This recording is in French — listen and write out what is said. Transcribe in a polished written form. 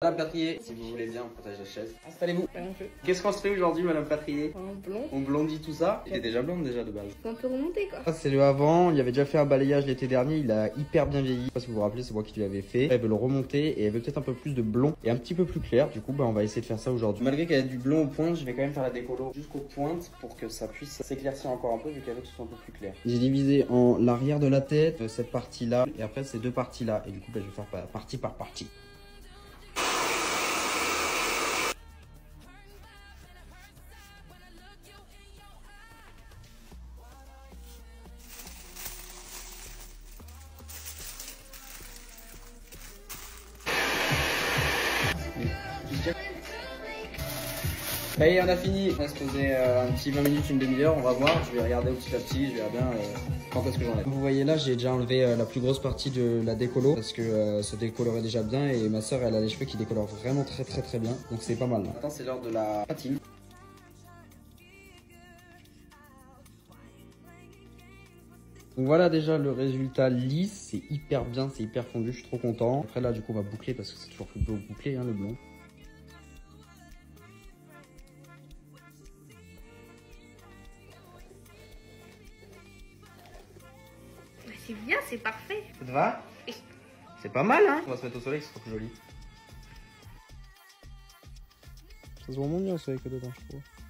Madame Patrier, si vous voulez bien, on protège la chaise. Installez-vous. Qu'est-ce qu'on se fait aujourd'hui, Madame Patrier? Un blond. On blondit tout ça. Il est déjà blonde déjà de base. Faut un peu remonter quoi. Ça c'est le avant, il avait déjà fait un balayage l'été dernier, il a hyper bien vieilli. Je sais pas si vous vous rappelez, c'est moi qui lui avais fait. Elle veut le remonter et elle veut peut-être un peu plus de blond et un petit peu plus clair. Du coup, bah, on va essayer de faire ça aujourd'hui. Malgré qu'elle a du blond aux pointes, je vais quand même faire la décolo jusqu'aux pointes pour que ça puisse s'éclaircir encore un peu vu qu'elle veut que ce soit un peu plus clair. J'ai divisé en l'arrière de la tête, cette partie là et après ces deux parties là. Et du coup, bah, je vais faire partie par partie. Ça y est, on a fini. On va se poser un petit 20 minutes, une demi-heure, on va voir. Je vais regarder au petit à petit, je verrai bien quand est-ce que j'enlève. Vous voyez là, j'ai déjà enlevé la plus grosse partie de la décolo parce que ça décolorait déjà bien et ma soeur elle a les cheveux qui décolorent vraiment très bien. Donc c'est pas mal. Maintenant c'est l'heure de la patine. Donc voilà déjà le résultat lisse, c'est hyper bien, c'est hyper fondu, je suis trop content. Après là du coup on va boucler parce que c'est toujours plus beau boucler hein, le blond. C'est bien, c'est parfait. Ça te va? Oui. C'est pas mal hein. On va se mettre au soleil, c'est trop joli. Ça se voit moins bien au soleil que dedans je trouve.